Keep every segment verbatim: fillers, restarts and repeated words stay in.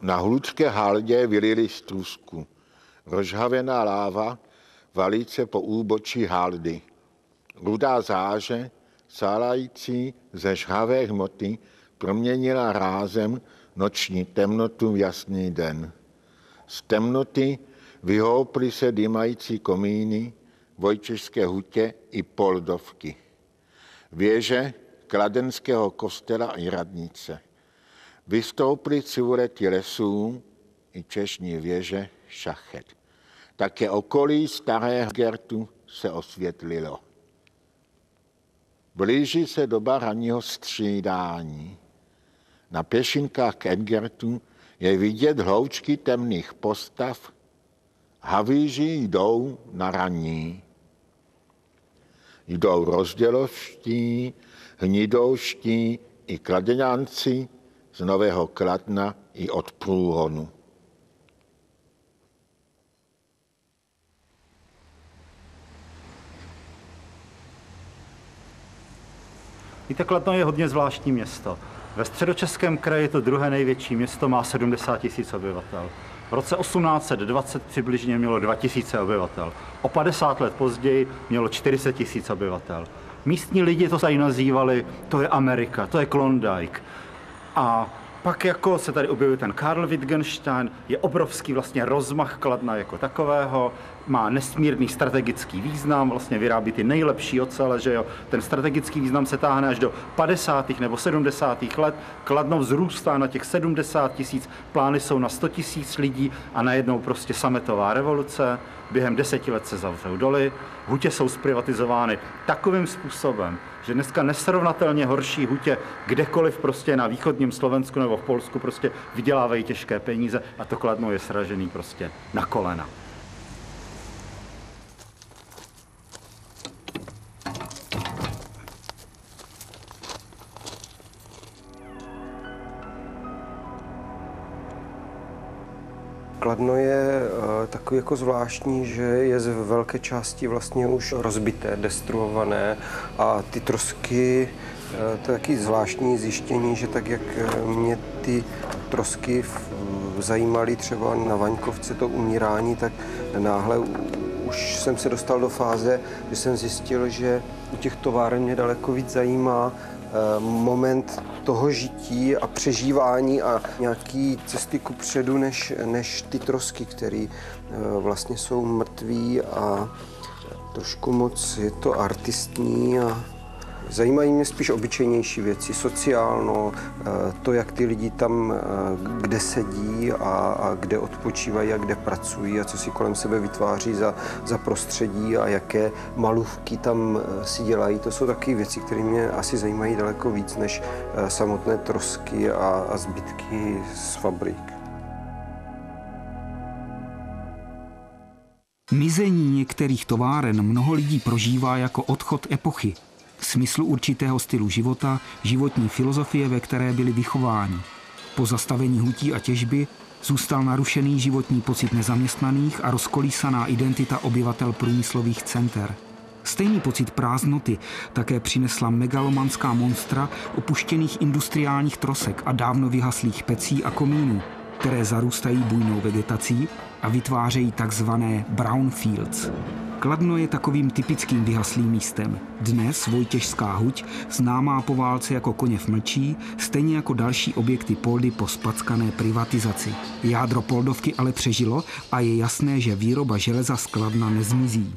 Na Hludské haldě vylili z trusku. Rozhavená láva valíce po úbočí haldy. Rudá záře, sálající ze žhavé hmoty, proměnila rázem noční temnotu v jasný den. Z temnoty vyhouply se dýmající komíny, Vojtěžské hutě i Poldovky. Věže kladenského kostela i radnice. Vystouply ciburety lesů i češní věže šachet. Také okolí staré Gertu se osvětlilo. Blíží se doba ranního střídání. Na pěšinkách k Edgertu je vidět hloučky temných postav, havíři jdou na raní. Jdou rozdělovští, hnidouští i kladěňánci z Nového Kladna i od průhonu. Víte, Kladno je hodně zvláštní město. Ve Středočeském kraji je to druhé největší město, má sedmdesát tisíc obyvatel. V roce osmnáct set dvacet přibližně mělo dva tisíce obyvatel. O padesát let později mělo čtyři sta tisíc obyvatel. Místní lidi to tady nazývali, to je Amerika, to je Klondike. A pak jako se tady objevil ten Karl Wittgenstein, je obrovský vlastně rozmach Kladna jako takového, má nesmírný strategický význam, vlastně vyrábí ty nejlepší ocele, že jo. Ten strategický význam se táhne až do padesátých nebo sedmdesátých let. Kladno vzrůstá na těch sedmdesát tisíc, plány jsou na sto tisíc lidí a najednou prostě sametová revoluce. Během deseti let se zavřou doly, hutě jsou zprivatizovány takovým způsobem, že dneska nesrovnatelně horší hutě kdekoliv prostě na východním Slovensku nebo v Polsku prostě vydělávají těžké peníze a to Kladno je sražený prostě na kolena. Kladno je takový jako zvláštní, že je z velké části vlastně už rozbité, destruované a ty trosky, to je taky zvláštní zjištění, že tak jak mě ty trosky zajímaly třeba na Vaňkovce to umírání, tak náhle už jsem se dostal do fáze, že jsem zjistil, že u těch továren mě daleko víc zajímá moment toho žití a přežívání a nějaký cesty kupředu, než, než ty trosky, které vlastně jsou mrtví a trošku moc je to artistní a zajímají mě spíš obyčejnější věci, sociálno, to, jak ty lidi tam, kde sedí a, a kde odpočívají a kde pracují a co si kolem sebe vytváří za, za prostředí a jaké malůvky tam si dělají. To jsou taky věci, které mě asi zajímají daleko víc než samotné trosky a, a zbytky z fabrik. Mizení některých továren mnoho lidí prožívá jako odchod epochy, smyslu určitého stylu života, životní filozofie, ve které byli vychováni. Po zastavení hutí a těžby zůstal narušený životní pocit nezaměstnaných a rozkolísaná identita obyvatel průmyslových center. Stejný pocit prázdnoty také přinesla megalomanská monstra opuštěných industriálních trosek a dávno vyhaslých pecí a komínů, které zarůstají bujnou vegetací a vytvářejí takzvané brownfields. Kladno je takovým typickým vyhaslým místem. Dnes Vojtěžská huť, známá po válce jako Koněv mlčí, stejně jako další objekty Poldy po spackané privatizaci. Jádro Poldovky ale přežilo a je jasné, že výroba železa z Kladna nezmizí.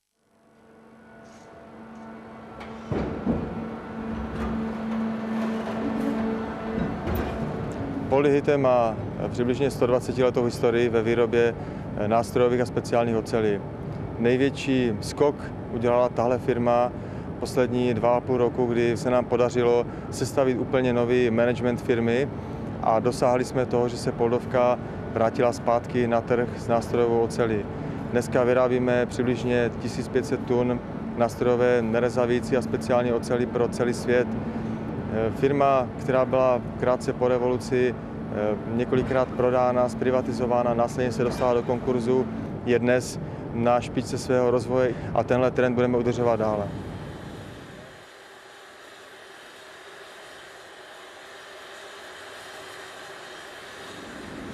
Poldyhytte má přibližně sto dvacet letou historii ve výrobě nástrojových a speciálních ocelí. Největší skok udělala tahle firma poslední dva a půl roku, kdy se nám podařilo sestavit úplně nový management firmy a dosáhli jsme toho, že se Poldovka vrátila zpátky na trh s nástrojovou ocelí. Dneska vyrábíme přibližně tisíc pět set tun nástrojové nerezavící a speciální oceli pro celý svět. Firma, která byla krátce po revoluci několikrát prodána, zprivatizována, následně se dostala do konkurzu, je dnes na špičce svého rozvoje a tenhle trend budeme udržovat dále.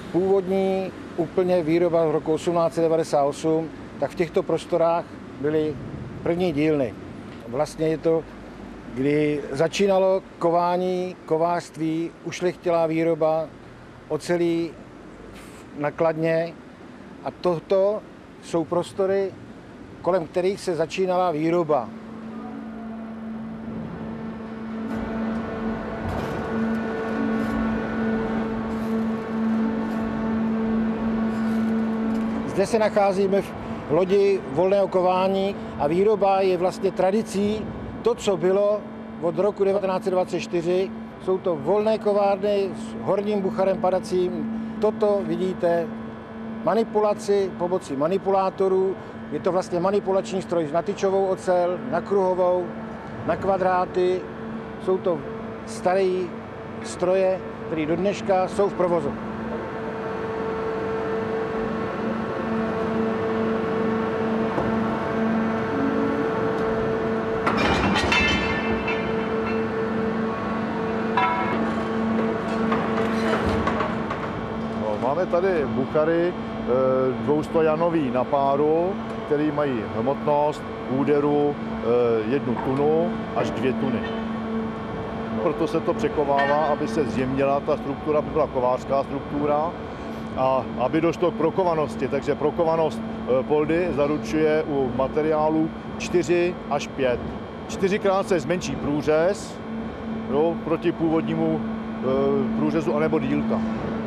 původní úplně výroba v roku osmnáct set devadesát osm, tak v těchto prostorách byly první dílny. Vlastně je to, kdy začínalo kování, kovářství, ušlechtilá výroba, ocelí na Kladně. A tohoto jsou prostory, kolem kterých se začínala výroba. Zde se nacházíme v lodi volného kování a výroba je vlastně tradicí. To, co bylo od roku devatenáct set dvacet čtyři, jsou to volné kovárny s horním bucharem padacím. Toto vidíte, manipulaci pomocí manipulátorů. Je to vlastně manipulační stroj na tyčovou ocel, na kruhovou, na kvadráty. Jsou to staré stroje, které do dneška jsou v provozu. Máme tady buchary dvoustojanový na páru, který mají hmotnost, úderu jednu tunu až dvě tuny. Proto se to překovává, aby se zjemnila ta struktura, aby byla kovářská struktura a aby došlo k prokovanosti. Takže prokovanost poldy zaručuje u materiálu čtyři až pět. Čtyřikrát se zmenší průřez, jo, proti původnímu průřezu anebo dílka.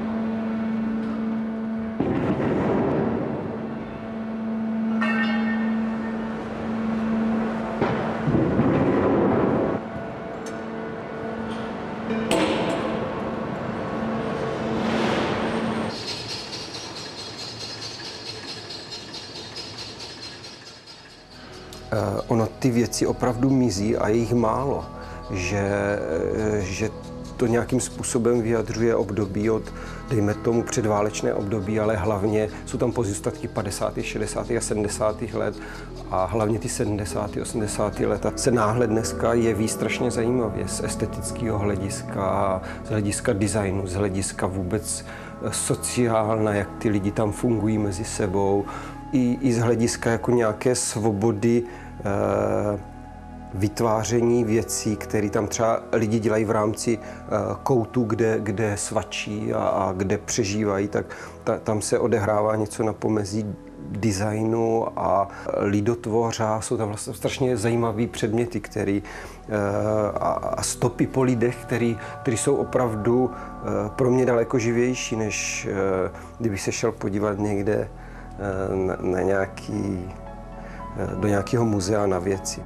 Ono ty věci opravdu mizí a je jich málo, že, že to nějakým způsobem vyjadřuje období od, dejme tomu, předválečné období, ale hlavně jsou tam pozůstatky padesátých, šedesátých a sedmdesátých let a hlavně ty sedmdesátá, osmdesátá leta se náhle dneska jeví strašně zajímavě z estetického hlediska, z hlediska designu, z hlediska vůbec sociálna, jak ty lidi tam fungují mezi sebou, i, i z hlediska jako nějaké svobody e, vytváření věcí, které tam třeba lidi dělají v rámci e, koutů, kde, kde svačí a, a kde přežívají, tak ta, tam se odehrává něco na pomezí designu a lidotvořa. Jsou tam vlastně strašně zajímavé předměty, který, e, a, a stopy po lidech, které jsou opravdu e, pro mě daleko živější, než e, kdybych se šel podívat někde Na, na nějaký, do nějakého muzea na věci.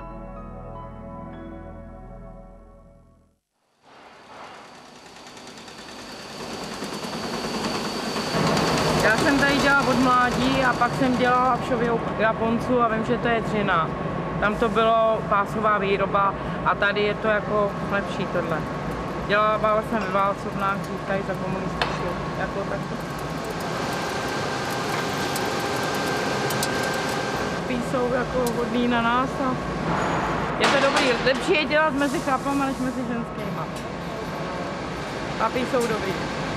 Já jsem tady dělala od mládí a pak jsem dělala v šově Japonců a vím, že to je dřina. Tam to bylo pásová výroba a tady je to jako lepší tohle. Dělala jsem ve válcovnách, tady za komunistů, jako takto. Jsou jako hodný na nás a je to dobrý. Lepší je dělat mezi chlapama, než mezi ženskýma. Chlapi jsou dobrý.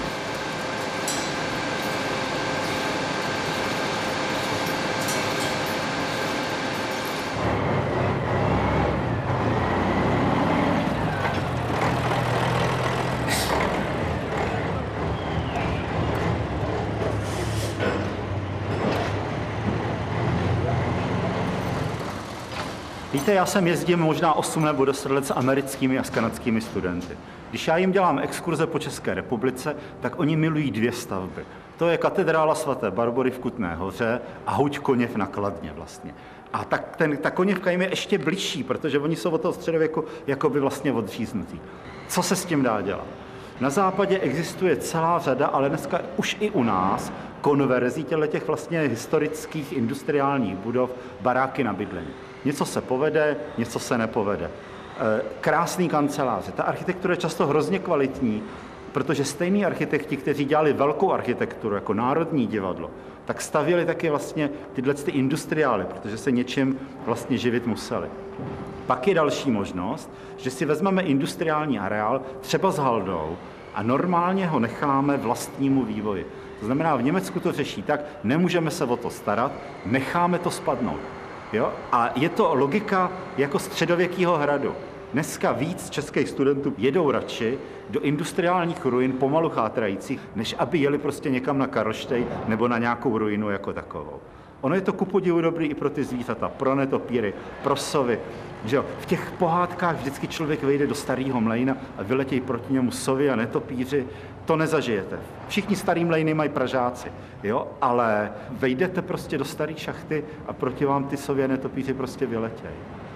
Víte, já jsem jezdím možná osm nebo deset let s americkými a s kanadskými studenty. Když já jim dělám exkurze po České republice, tak oni milují dvě stavby. To je katedrála svaté Barbory v Kutné Hoře a Huť Koněv na Kladně vlastně. A tak ten, ta Koněvka jim je ještě bližší, protože oni jsou od toho středověku jakoby vlastně odříznutí. Co se s tím dá dělat? Na západě existuje celá řada, ale dneska už i u nás, konverzí těch vlastně historických industriálních budov, baráky na bydlení. Něco se povede, něco se nepovede. Krásný kanceláře. Ta architektura je často hrozně kvalitní, protože stejní architekti, kteří dělali velkou architekturu jako Národní divadlo, tak stavěli taky vlastně tyhle ty industriály, protože se něčím vlastně živit museli. Pak je další možnost, že si vezmeme industriální areál, třeba s haldou, a normálně ho necháme vlastnímu vývoji. To znamená, v Německu to řeší tak, nemůžeme se o to starat, necháme to spadnout. Jo? A je to logika jako středověkého hradu. Dneska víc českých studentů jedou radši do industriálních ruin pomalu chátrajících, než aby jeli prostě někam na Karlštejn nebo na nějakou ruinu jako takovou. Ono je to kupodivu dobrý i pro ty zvířata, pro netopíry, pro sovy. Že jo? V těch pohádkách vždycky člověk vejde do starého mlejna a vyletějí proti němu sovy a netopíři. To nezažijete. Všichni starý mlejny mají pražáci, jo? Ale vejdete prostě do staré šachty a proti vám ty sovy a netopíři prostě vyletějí.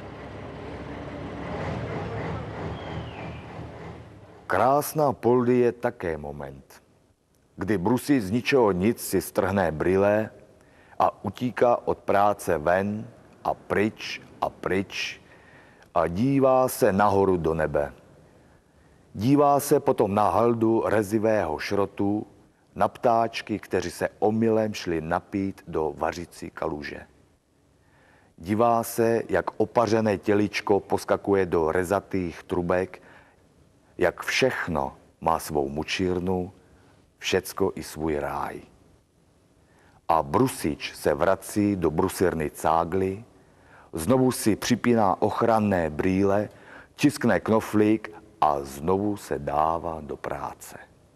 Krásná Poldy je také moment, kdy Brusíč z ničeho nic si strhne brýle a utíká od práce ven a pryč a pryč a dívá se nahoru do nebe. Dívá se potom na haldu rezivého šrotu, na ptáčky, kteří se omylem šli napít do vařící kaluže. Dívá se, jak opařené těličko poskakuje do rezatých trubek, jak všechno má svou mučírnu, všecko i svůj ráj. A Brusíč se vrací do brusírny cágly, znovu si připíná ochranné brýle, tiskne knoflík a znovu se dává do práce.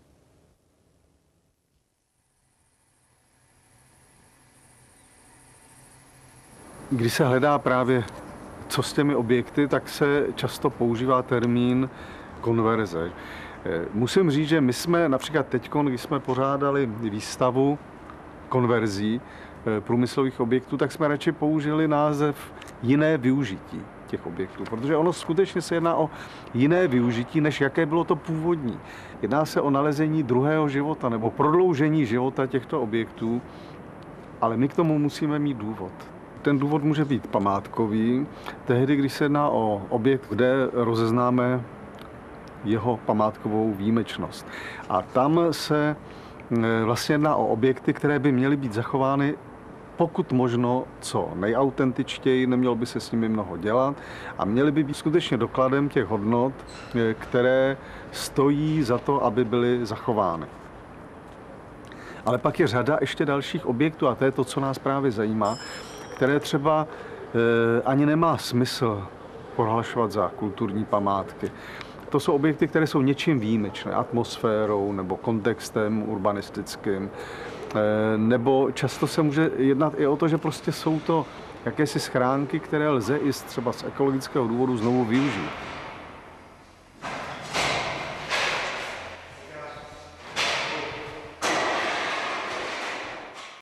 Když se hledá právě co s těmi objekty, tak se často používá termín konverze. Musím říct, že my jsme například teď, když jsme pořádali výstavu konverzí průmyslových objektů, tak jsme radši použili název jiné využití těch objektů, protože ono skutečně se jedná o jiné využití, než jaké bylo to původní. Jedná se o nalezení druhého života nebo prodloužení života těchto objektů, ale my k tomu musíme mít důvod. Ten důvod může být památkový, tehdy, když se jedná o objekt, kde rozeznáme jeho památkovou výjimečnost. A tam se vlastně jedná o objekty, které by měly být zachovány pokud možno co nejautentičtěji, nemělo by se s nimi mnoho dělat a měly by být skutečně dokladem těch hodnot, které stojí za to, aby byly zachovány. Ale pak je řada ještě dalších objektů a to je to, co nás právě zajímá, které třeba eh, ani nemá smysl prohlašovat za kulturní památky. To jsou objekty, které jsou něčím výjimečné, atmosférou nebo kontextem urbanistickým, nebo často se může jednat i o to, že prostě jsou to jakési schránky, které lze i třeba z ekologického důvodu znovu využít.